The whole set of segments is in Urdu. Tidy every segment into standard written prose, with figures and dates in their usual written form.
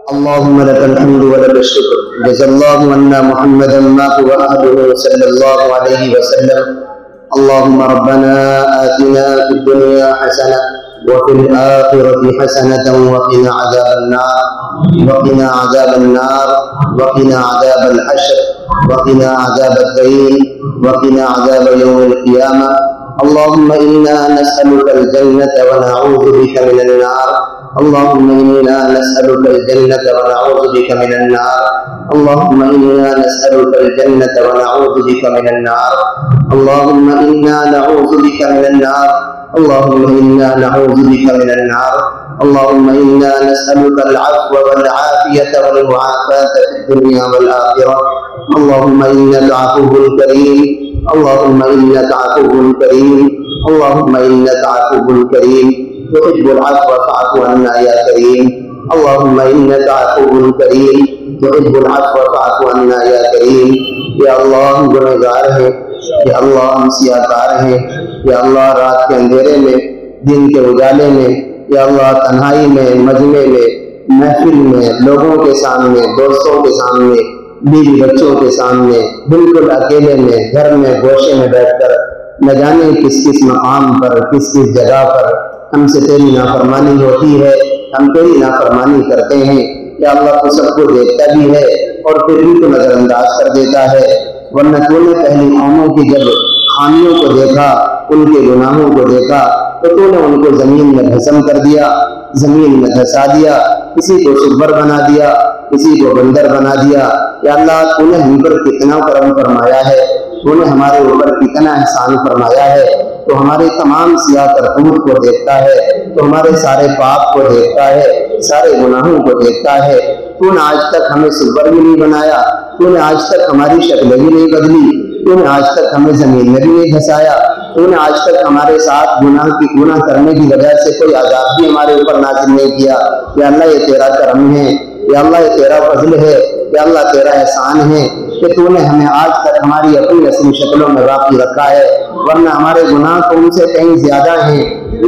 اللهم لك الحمد ولك الشكر جزا الله عنا محمدا ما هو أهله صلى الله عليه وسلم. اللهم ربنا آتنا في الدنيا حسنة وفي الآخرة حسنة وقنا عذاب النار وقنا عذاب النار وقنا عذاب الحشر وقنا عذاب الدين وقنا عذاب يوم القيامة. اللهم إنا نسألك الجنة ونعوذ بك من النار. اللهم إنا نسألك الجنة ونعوذ بك من النار. اللهم إنا نسألك الجنة ونعوذ بك من النار. اللهم إنا نعوذ بك من النار. اللهم إنا نعوذ بك من النار. اللهم إنا نسألك العفو والعافية والمعافاة في الدنيا والآخرة. اللهم إنك عفو كريم. اللهم إنك عفو كريم. اللهم إنك عفو كريم تحب العفو فاعف عنا يا كريم. اللهم إنك عفو كريم تحب العفو فاعف عنا يا كريم. یا اللہ ہم گنہگار ہیں، یا اللہ ہم سیاہکار ہیں، یا اللہ رات کے اندھیرے میں دن کے اجالے میں، یا اللہ تنہائی میں مجمع میں محفل میں لوگوں کے سامنے دوستوں کے سامنے بیوی بچوں کے سامنے بالکل اکیلے میں گھر میں گوشے میں بیٹھ کر نہ جانے کس کس مقام پر کس کس جگہ پر ہم سے تیری نافرمانی ہوتی ہے، ہم تیری نافرمانی کرتے ہیں. یا اللہ تو سب کو دیکھتا بھی ہے اور پھر بھی تو نظر انداز کر دیتا ہے. ورنہ تو نے پہلی قوموں کی جب خامیوں کو دیکھا، ان کے گناہوں کو دیکھا، تو تو نے ان کو زمین میں دھسم کر دیا، زمین میں دھسا دیا، کسی کو سبر بنا دیا، کسی کو بندر بنا دیا. یا اللہ تو نے ہم پر کتنا کرم فرمایا ہے، تو نے ہمارے اوپر کتنا احسان فرمایا ہے. تو ہمارے تمام سیاہ کرتوت کو دیکھتا ہے، تو ہمارے سارے پاپ کو دیکھتا ہے، سارے گناہوں کو دیکھتا ہے. تو نے آج تک ہمیں سبر بھی نہیں بنایا، تو نے آج تک ہماری شکلیں بھی نہیں بدلی، تو نے آج تک ہمیں زمین میں بھی نہیں دھسایا، تو نے آج تک ہمارے ساتھ گناہ کرنے کی وجہ سے کوئی عذاب بھی ہمارے اوپر نازل نہیں کیا. یا اللہ یہ تیرا کرم ہے، یا اللہ یہ تیرا فضل ہے، یا اللہ تیرا احسان ہے کہ تو نے ہمیں آج تک ہماری اپنی اصلی شکلوں میں باقی رکھا ہے. ورنہ ہمارے گناہ تو ان سے کہیں زیادہ ہیں،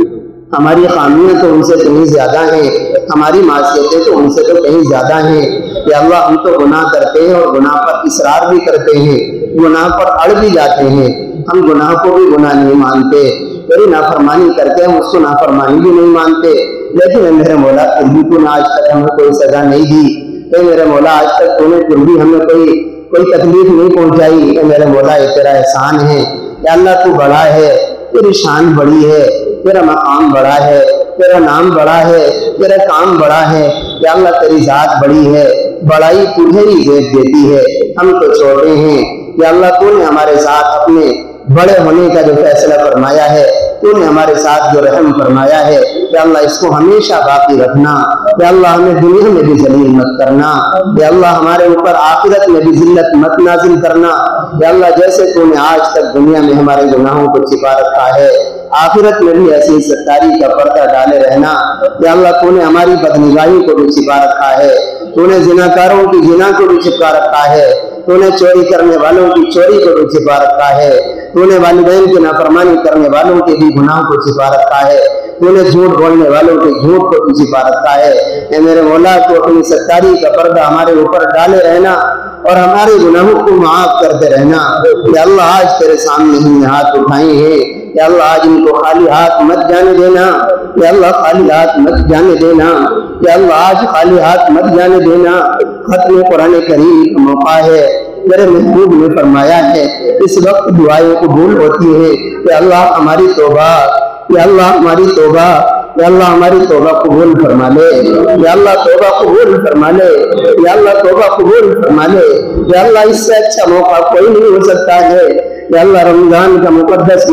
ہماری خامیاں تو ان سے کہیں زیادہ ہیں، ہماری معصیتیں تو ان سے تو کہیں زیادہ ہیں. کہ اللہ ہم تو گناہ کرتے ہیں اور گناہ پر اصرار بھی کرتے ہیں، گناہ پر اڑ بھی جاتے ہیں. ہم گناہ کو بھی گناہ نہیں مانتے، تیری نافرمانی کرتے ہم اس کو نافرمانی بھی نہیں مانتے. لیکن میرے مولا پھر بھی تو نے آج تک ہمیں کوئی سزا نہیں دی. اے میرے مولا آج تک تو نے پھر بھی ہمیں کوئی تکلیف نہیں پہنچائی. اے میرے مولا یہ تیرا احسان ہے. یا اللہ تو بڑا ہے، تیری شان بڑی ہے، تیرا مقام بڑا ہے، تیرا نام بڑا ہے، تیرا کام بڑا ہے. یا اللہ تیری ذات بڑی ہے، بڑائی تجھے ہی زیب دیتی ہے، ہم تو چھوٹے ہیں. یا اللہ تو نے ہمارے ساتھ اپنے بڑے ہونے کا جو فیصلہ فرمایا ہے، تو نے ہمارے ساتھ جو رحم فرمایا ہے، یا اللہ اس کو ہمیشہ باقی رکھنا. یا اللہ ہمیں دنیا میں بھی ذلیل مت کرنا. یا اللہ ہمارے اوپر آخرت میں بھی ذلت مت نازل کرنا. یا اللہ جیسے تو نے آج تک دنیا میں ہمارے گناہوں کو چھپا رکھا ہے، آخرت میں بھی ایسی ستاری کا پردہ ڈالے رہنا. یا اللہ تو نے ہماری بدنگاہی کو بھی چھپا رکھا ہے، تو نے زناکاروں کی زنا کو بھی چھپا رکھا ہے، تو نے چوری کرنے والوں کی چوری کو بھی چھپا رکھا ہے، تو نے والدین کی نافرمانی کرنے والوں کے بھی گناہ کو چھپا رکھا ہے، تو نے جھوٹ بولنے والوں کے جھوٹ کو بھی چھپا رکھا ہے. اے میرے مولا تو اپنی ستاری کا پردہ ہمارے اوپر ڈالے رہنا اور ہمارے گناہوں کو معاف کرتے رہنا. یا اللہ آج تیرے سامنے ہم نے ہاتھ اٹھائے ہیں، یا اللہ آج ان کو خالی ہاتھ مت جانے دینا. یا اللہ خالی ہاتھ مت جانے دینا. یا اللہ آج خالی ہاتھ مت جانے دینا. ختم قرآن کریم کا موقع ہے، میرے محبوب نے فرمایا ہے اس وقت دعائیں قبول ہوتی ہے. کہ اللہ ہماری توبہ، یا اللہ ہماری توبہ، یا اللہ ہماری توبہ قبول فرما لے. یا اللہ توبہ قبول فرما لے. یا اللہ توبہ قبول فرما لے. یا اللہ اس سے اچھا موقع کوئی نہیں ہو سکتا ہے. یا اللہ رمضان کا مقدس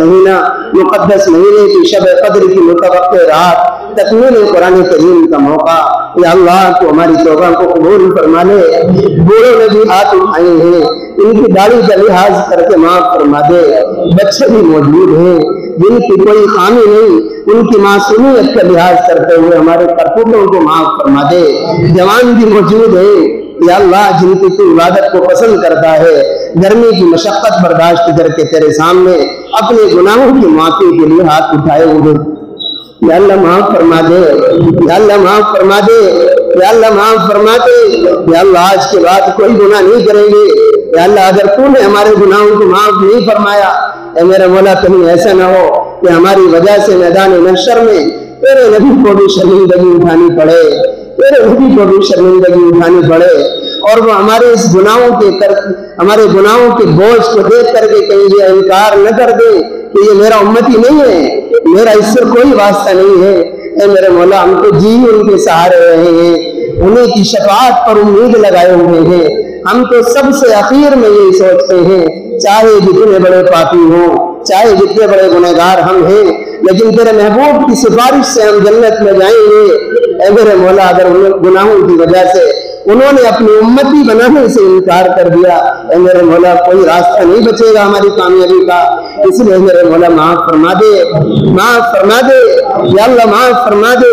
مہینے کی شب قدر کی متوقع رات، تکمیل قرآن کریم کا موقع، یا اللہ تو ہماری توبہ کو قبول فرما لے. بوڑھوں نے بھی ہاتھ اٹھائے ہیں، ان کی داڑھی کا لحاظ کر کے معاف فرما دے. بچے بھی موجود ہیں جن کی کوئی خامی نہیں، ان کی معصومیت کا لحاظ کرتے ہوئے ہمارے کرتوتوں کو معاف فرما دے. جوان بھی موجود ہیں یا اللہ جن کی تو عبادت کو پسند کرتا ہے، گرمی کی مشقت برداشت کر کے تیرے سامنے اپنے گناہوں کی معافی کے لیے ہاتھ اٹھائے ہوئے. یا اللہ معاف فرما دے. یا اللہ معاف فرما دے. یا اللہ معاف فرما دے، یا اللہ آج کے بعد کوئی گناہ نہیں کریں گے، یا اللہ اگر تو نے ہمارے گناہوں کو معاف نہیں فرمایا، اے میرے مولا کہیں ایسا نہ ہو کہ ہماری وجہ سے میدان محشر میں تیرے نبی کو بھی شرمندگی اٹھانی پڑے، تیرے نبی کو بھی شرمندگی اٹھانی پڑے، اور وہ ہمارے اس ہمارے گناہوں کے بوجھ کو دیکھ کر کے کہیں یہ انکار نہ کر دے کہ یہ میرا امتی نہیں ہے، میرا اس سے کوئی واسطہ نہیں ہے۔ اے میرے مولا ہم تو جی ان کے سہارے رہے ہیں، انہیں کی شفاعت پر امید لگائے ہوئے ہیں، ہم تو سب سے اخیر میں یہی سوچتے ہیں، چاہے جتنے بڑے پاپی ہوں، چاہے جتنے بڑے گنہگار ہم ہیں، لیکن تیرے محبوب کی سفارش سے ہم جنت میں جائیں گے۔ اے میرے مولا اگر گناہوں کی وجہ سے انہوں نے اپنی امتی بنانے سے انکار کر دیا، اے میرے مولا کوئی راستہ نہیں بچے گا ہماری کامیابی کا، اس لیے میرے مولا معاف فرما دے، معاف فرما دے، یا اللہ معاف فرما دے،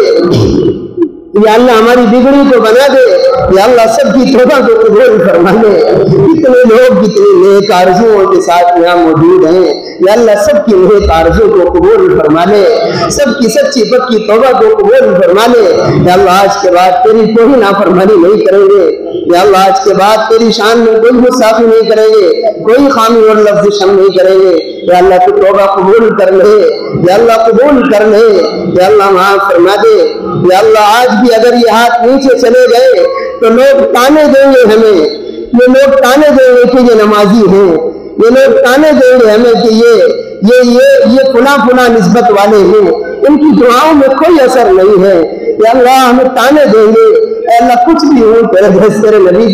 یا اللہ ہماری بگڑی کو بنا دے، یا اللہ سب کی توبہ کو قبول فرما دے۔ کتنے لوگ کتنی نیک آرزوؤں کے ساتھ یہاں موجود ہیں، یا اللہ سب کی نیک آرزو کو قبول فرما لے، سب کی سچی پکی توبہ کو قبول فرما لے۔ یا اللہ آج کے بعد تیری کوئی نافرمانی نہیں کریں گے، یا اللہ آج کے بعد تیری شان میں کوئی گستاخی نہیں کریں گے، کوئی خامی اور لفظ شم نہیں کریں گے۔ یا اللہ تو توبہ قبول کر لے، یا اللہ قبول کر لے، یا اللہ معاف فرما دے۔ یا اللہ آج بھی اگر یہ ہاتھ نیچے چلے گئے تو لوگ تانے دیں گے ہمیں، یہ لوگ تانے دیں گے کہ یہ نمازی ہیں، یہ لوگ تانے دیں گے ہمیں کہ یہ فلاں نسبت والے ہیں، ان کی دعاؤں میں کوئی اثر نہیں ہے۔ یا اللہ ہمیں تانے دیں گے، اے اللہ کچھ بھی ہو تیرے نبی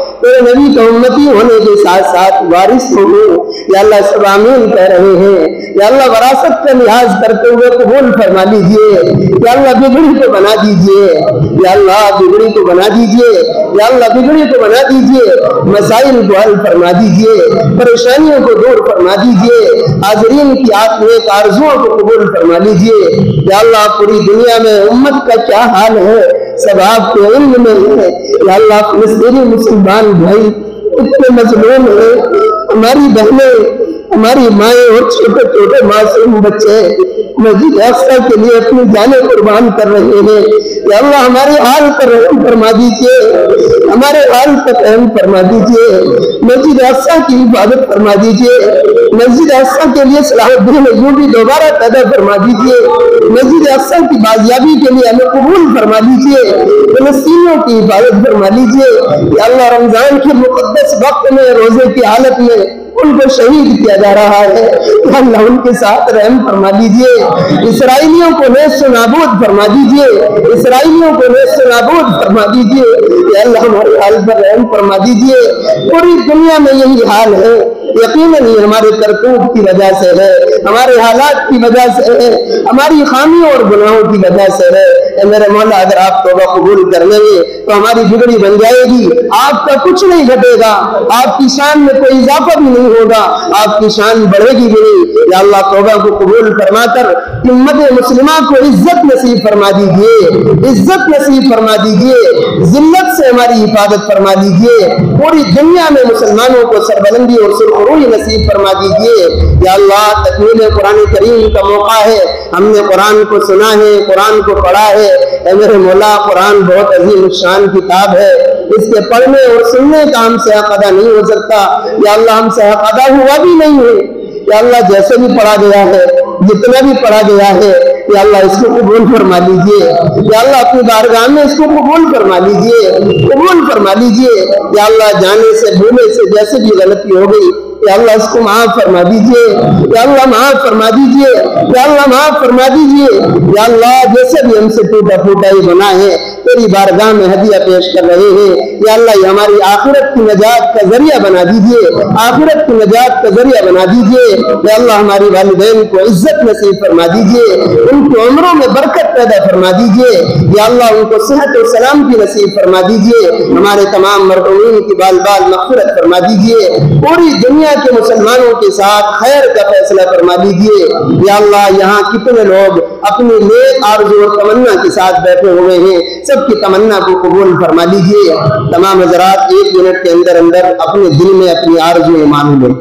کا امتی ہونے کے ساتھ ساتھ وارث ہوں، یا اللہ سب آمین کہہ رہے ہیں۔ یا اللہ وراثت کا لحاظ کرتے ہوئے قبول فرما لیجئے، یا اللہ بگڑی کو بنا دیجئے، یا اللہ بگڑی کو بنا دیجئے، یا اللہ بگڑی کو بنا دیجئے، مسائل کو حل فرما دیجئے، پریشانیوں کو دور فرما دیجئے، حاضرین کی آپ نیک آرزوؤں کو قبول فرما لیجئے۔ یا اللہ پوری دنیا میں امت کا کیا حال ہے سب آپ کے علم میں ہے، یا اللہ فلسطینی مسلمان بھائی اتنے مظلوم ہیں، ہماری بہنیں، ہماری مائیں اور چھوٹے چھوٹے معصوم بچے مسجد اقصی کے لیے اپنی جانیں قربان کر رہے ہیں۔ یا اللہ ہمارے حال پر رحم فرما دیجئے، ہمارے حال پر رحم فرما دیجئے، مسجد اقصی کی حفاظت فرما دیجئے، مسجد اقصی کے لیے صلاح الدین ایوبی دوبارہ پیدا فرما دیجئے، مسجد اقصی کی بازیابی کے لیے ہمیں قبول فرما دیجئے، فلسطینیوں کی حفاظت فرما لیجئے۔ یا اللہ رمضان کے مقدس وقت میں روزے کی حالت میں ان کو شہید کیا جا رہا ہے، یا اللہ ان کے ساتھ رحم فرما دیجئے، اسرائیلیوں کو نیست و نابود فرما دیجئے، اسرائیلیوں کو نیست و نابود فرما دیجئے، یا اللہ ہمارے حال پر رحم فرما دیجئے۔ پوری دنیا میں یہی حال ہے، یقیناً یہ ہمارے کرتوت کی وجہ سے ہے، ہمارے حالات کی وجہ سے ہے، ہماری خامیوں اور گناہوں کی وجہ سے ہے۔ اے میرے مولا اگر آپ توبہ قبول کر لیں گے تو ہماری بگڑی بن جائے گی، آپ کا کچھ نہیں گھٹے گا، آپ کی شان میں کوئی اضافہ بھی نہیں ہوگا، آپ کی شان بڑھے گی بھی نہیں۔ یا اللہ توبہ کو قبول فرما کر امت مسلمہ کو عزت نصیب فرما دیجئے، عزت نصیب فرما دیجئے، ذلت سے ہماری حفاظت فرما دیجئے، پوری دنیا میں مسلمانوں کو سربلندی اور سرخروئی نصیب فرما دیجئے۔ یا اللہ تکمیل قرآن کریم کا موقع ہے، ہم نے قرآن کو سنا ہے، قرآن کو پڑھا ہے، اے میرے مولا قرآن بہت عظیم شان کتاب ہے، اس کے پڑھنے اور سننے کا ہم سے حق ادا نہیں ہو سکتا، یا اللہ ہم سے حق ادا ہوا بھی نہیں ہے۔ یا اللہ جیسے بھی پڑھا گیا ہے، جتنا بھی پڑھا گیا ہے، یا اللہ اس کو قبول فرما لیجئے، یا اللہ اپنی بارگاہ میں اس کو قبول فرما لیجئے، قبول فرما لیجئے۔ یا اللہ جانے سے بھولے سے جیسے بھی غلطی ہو گئی، یا اللہ اس کو معاف فرما دیجئے، یا اللہ معاف فرما دیجئے، یا اللہ معاف فرما دیجئے۔ یا اللہ جیسے بھی ہم سے ٹوٹا پھوٹا ہی بنا ہے تیری بارگاہ میں ہدیہ پیش کر رہے ہیں، یا اللہ یہ ہماری آخرت کی نجات کا ذریعہ بنا دیجئے، آخرت کی نجات کا ذریعہ بنا دیجئے۔ یا اللہ ہماری والدین کو عزت نصیب فرما دیجئے، ان کی عمروں میں برکت پیدا فرما دیجئے، یا اللہ ان کو صحت و سلامتی نصیب فرما دیجئے، ہمارے تمام مرحومین کی بال بال مغفرت فرما دیجئے، پوری دنیا کے مسلمانوں کے ساتھ خیر کا فیصلہ فرما دیجئے۔ یا اللہ یہاں کتنے لوگ اپنی نیک آرزو اور تمنا کے ساتھ بیٹھے ہوئے ہیں، سب کی تمنا کو قبول فرما لیجئے۔ تمام حضرات 1 منٹ کے اندر اندر اپنے دل میں اپنی آرزو مان لیں۔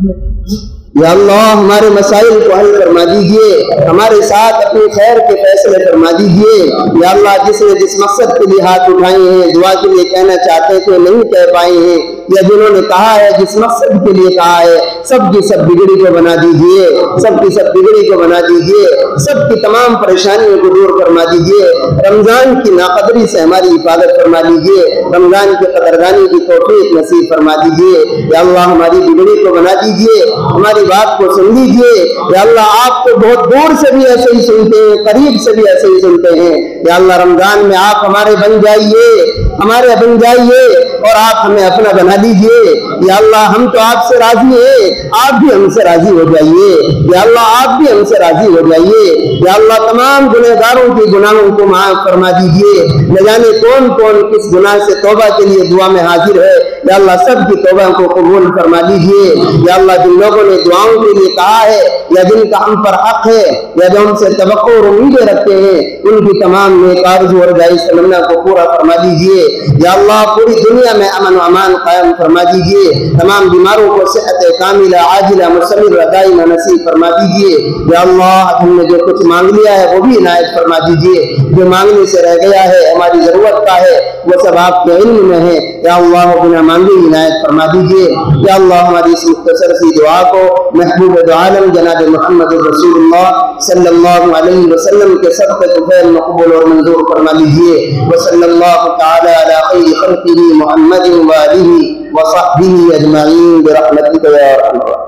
یا اللہ ہمارے مسائل کو حل فرما دیجئے، ہمارے ساتھ اپنی خیر کے فیصلے فرما دیجئے۔ یا اللہ جس نے جس مقصد کے لیے ہاتھ اٹھائے ہیں، دعا کے لیے کہنا چاہتے تھے نہیں کہہ پائے ہیں، یا جنہوں نے کہا ہے جس مقصد کے لیے کہا ہے، سب کی سب بگڑی کو بنا دیجئے، سب کی سب بگڑی کو بنا دیجئے، سب کی تمام پریشانیوں کو دور فرما دیجئے۔ رمضان کی ناقدری سے ہماری حفاظت فرما دیجئے، رمضان کی قدردانی کی توفیق نصیب فرما دیجئے۔ یا اللہ ہماری بگڑی کو بنا دیجئے، ہماری بات کو سن لیجئے۔ یا اللہ آپ تو بہت دور سے بھی ایسے ہی سنتے ہیں، قریب سے بھی ایسے ہی سنتے ہیں۔ یا اللہ رمضان میں آپ ہمارے بن جائیے، ہمارے بن جائیے اور آپ ہمیں اپنا بنا دیجئے۔ یا اللہ ہم تو آپ سے راضی ہیں، آپ بھی ہم سے راضی ہو جائیے۔ یا اللہ آپ بھی ہم سے راضی ہو جائیے۔ یا اللہ تمام گنہگاروں کی گناہوں کو معاف فرما دیجئے۔ نہ جانے کون کون کس گناہ سے توبہ کے لیے دعا میں حاضر ہے، یا اللہ سب کی توبہ کو قبول فرما دیجئے۔ یا اللہ جن لوگوں نے دعاؤں کے لیے کہا ہے یا جن کا ہم پر حق ہے یا جو ہم سے توقع اور امیدیں رکھتے ہیں، ان کی تمام نیک آرزو اور جائز تمنا کو پورا فرما دیجئے۔ یا اللہ پوری دنیا میں امن و امان قائم فرما دیجئے، تمام بیماروں کو صحت کاملہ عاجلہ مستمرہ دائمہ نصیب فرما دیجئے۔ یا اللہ ہم نے جو کچھ مانگ لیا ہے وہ بھی عنایت فرما دیجئے، جو مانگنے سے رہ گیا ہے ہماری ضرورت کا ہے وہ سب آپ کے علم میں ہے۔ یا اللہ بنا مانگے عنایت فرما دیجئے۔ یا اللہ ہماری اس مختصر سی دعا کو محبوب دو عالم جناب محمد رسول اللہ صلی اللہ علیہ وسلم کے صدقے طفیل مقبول اور منظور فرما لیجئے۔ وصلی اللہ تعالی علی خیر خلقہ محمد وآلہ وصحبہ اجمعین برحمتک یا ارحم الراحمین۔